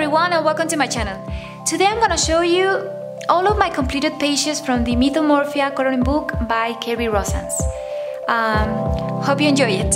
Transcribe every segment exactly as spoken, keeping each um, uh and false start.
everyone and welcome to my channel. Today I'm gonna show you all of my completed pages from the Mythomorphia Coloring Book by Kerby Rosanes. Um, hope you enjoy it.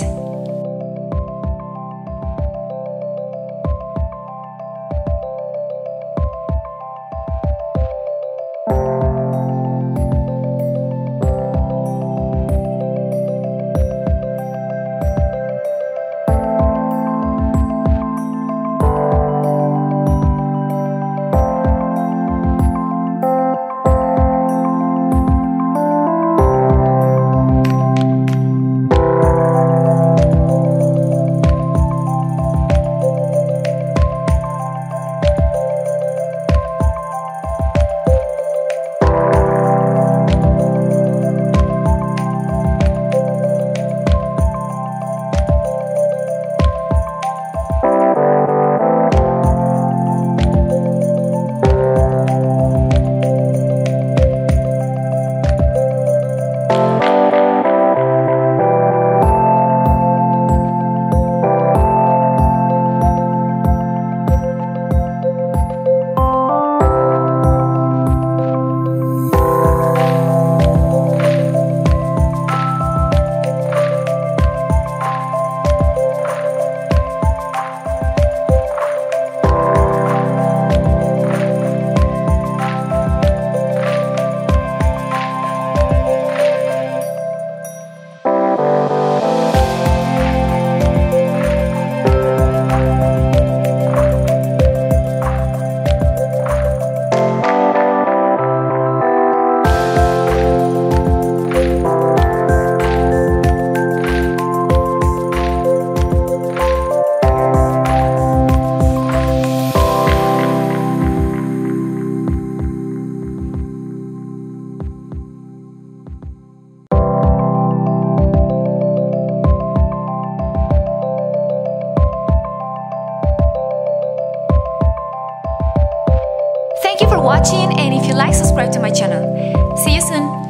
Thank you for watching, and if you like, subscribe to my channel. See you soon!